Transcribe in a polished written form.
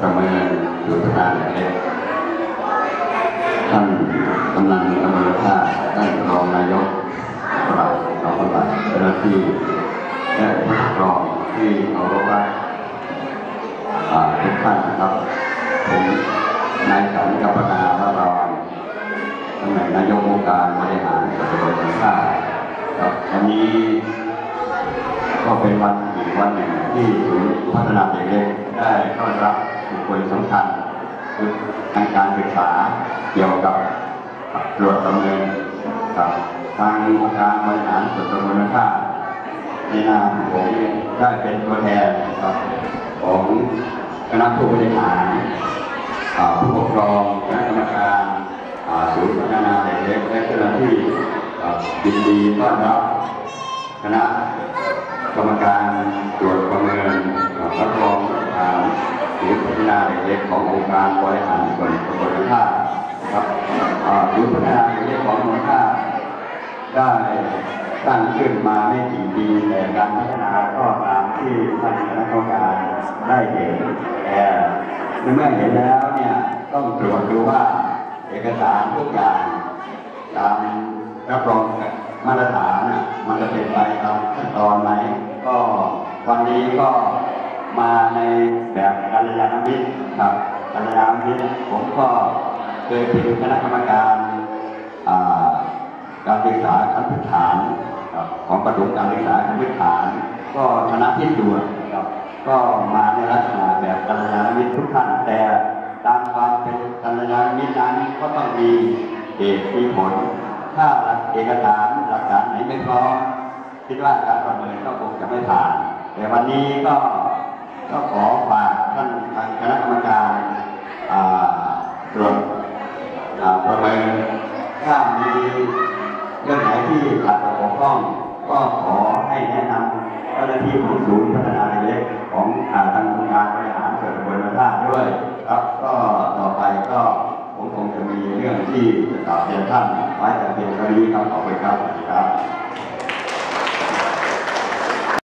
ประเมินดูสถานเล็กท่านกำนันอำเภอท่าท่านรองนายกปลัดรองปลัดเจ้าหน้าที่และผู้ปกครองที่เคารพรักทุกท่านนะครับผมนายสันกัปปนาละรอนตำแหน่งนายกองค์การบริหารส่วนตำบลท่าครับวันนี้ก็เป็นวันอีกวันหนึ่งที่ศูนย์พัฒนาเด็กเล็กได้ต้อนรับบุคคลสำคัญคือทางการศึกษาเกี่ยวกับตรวจประเมินกับทางองค์การบริหารส่วนตำบลท่าในนามผมได้เป็นตัวแทนของคณะผู้บริหารผู้ปกครองคณะกรรมการศูนย์พัฒนาเด็กเล็กและเจ้าหน้าที่ยินดีต้อนรับคณะกรรมการตรวจประเมินรับรองมาตรฐานศูนย์พัฒนาเด็กเล็กขององค์การบริหารส่วนตำบลท่าครับศูนย์พัฒนาเด็กเล็กของตำบลท่าได้ตั้งขึ้นมาไม่กี่ปีแต่การพัฒนาก็ตามที่ท่านคณะกรรมการได้เห็นแต่เมื่อเห็นแล้วเนี่ยต้องตรวจดูว่าเอกสารทุกอย่างตามรับรองมาตรฐานมันจะเป็นไปตามขั้นตอนไหมก็วันนี้ก็มาในแบบกัลยาณมิตรครับกัลยาณมิตรผมก็เคยเป็นคณะกรรมการการศึกษาขั้นพื้นฐานของประถมการศึกษาขั้นพื้นฐานก็คณะที่ด่วนก็มาในลักษณะแบบกัลยาณมิตรทุกท่านแต่ตามความเป็นกัลยาณมิตรนั้นก็ต้องมีเหตุมีผลถ้าเอกสารหลักฐานไหนไม่พร้อมคิดว่าการประเมินก็คงจะไม่ผ่านแต่วันนี้ก็ขอฝากท่านทางคณะกรรมการตรวจประเมินถ้ามีเรื่องไหนที่ขาดตกบกพร่องก็ขอให้แนะนำเจ้าหน้าที่ของศูนย์พัฒนาเด็กเล็กของทางองค์การบริหารส่วนตำบลท่าด้วยครับก็ต่อไปก็ผมคงจะมีเรื่องที่จะกล่าวเรียนท่านไว้แต่เพียงเท่านี้ครับขอบคุณครับ